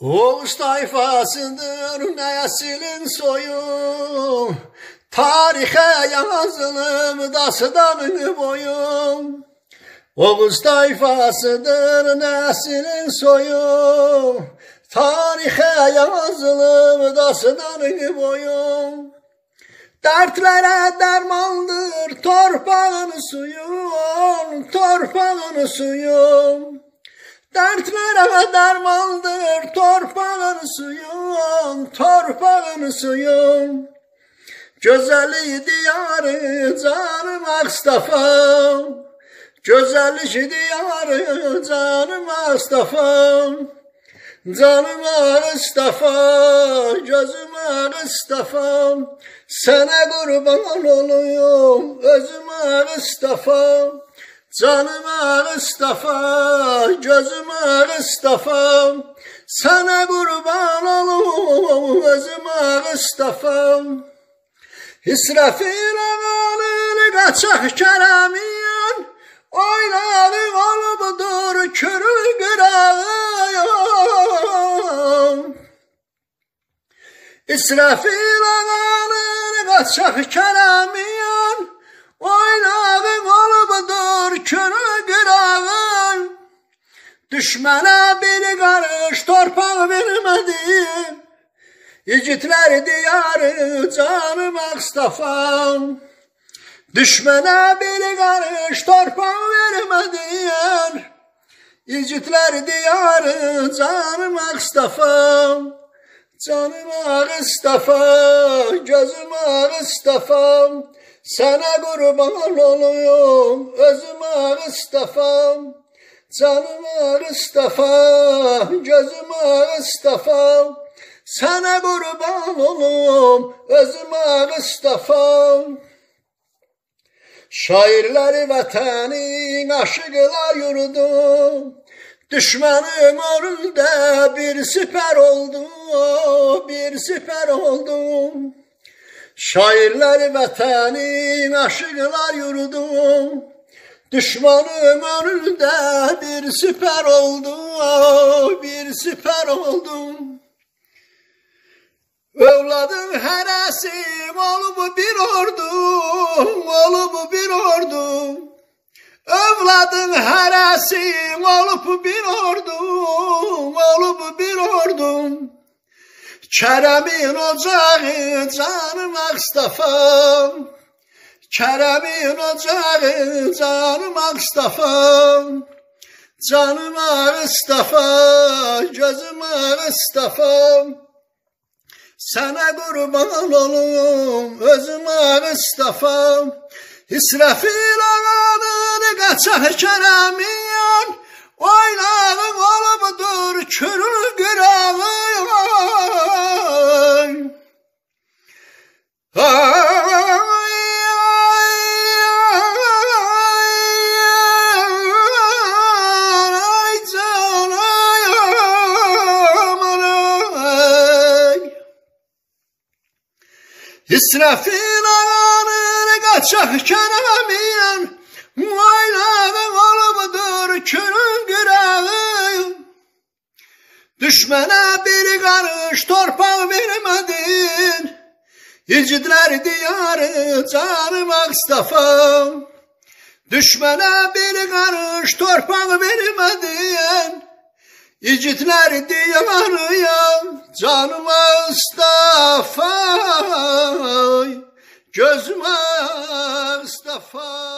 Oğuz tayfasıdır neslin soyu, tarihe yazılım dastanı boyu. Oğuz tayfasıdır neslin soyu, tarihe yazılım dastanı boyu. Dertlere dermandır torpağın suyu, torpağın suyu. Dertlere dermandır torpağın suyu, torpağın suyu. Güzelliği diyarı canım Mustafa, güzelliği diyarı canım Mustafa. Canım Mustafa, gözüm Mustafa, sana kurban olayım özüm Mustafa. Canım Mustafa, gözüm Mustafa, sana kurban olayım özüm Mustafa. İsrafil ağanın kaçak keremiyen, oynadı olubudur körü kırağım. İsrafil ağanın kaçak keremiyen, oynadı olubudur körü kırağım. Düşmana bir karış torpaq vermedim, yiğitler diyarı canım Mustafa. Düşmana bir karış torpaq vermediyen, yiğitler diyarı canım Mustafa. Canım Mustafa, gözüm Mustafa, sana kurban olayım özüm Mustafa. Canım Mustafa, gözüm Mustafa, sana kurban olayım özüm Mustafa. Şairleri vatanın aşıklar yurdu, düşmanın önünde bir siper oldu, bir siper oldu. Şairleri vatanın aşıklar yurdu, düşmanın önünde bir siper oldu, bir siper oldu. Evladın heresim olup bir ordu, olup bir ordu. Evladın heresim olup bir ordu, olup bir ordu. Kerem'in ocağı canım Mustafa, Kerem'in ocağı canım Mustafa. Canım Mustafa, gözüm Mustafa, sana kurban olayım özüm Mustafa. İsrafil ağanın kaçak keremiyen, oynağın olubudur körü kırağım. İsrafil ağanın kaçak keremiyen, oynağın olubudur körü kırağım. Düşmana bir karış torpaq vermedin, yiğitler diyarı canım Mustafa. Düşmana bir karış torpaq vermedin, yiğitler diyarı canım Mustafa. Gözüm Mustafa.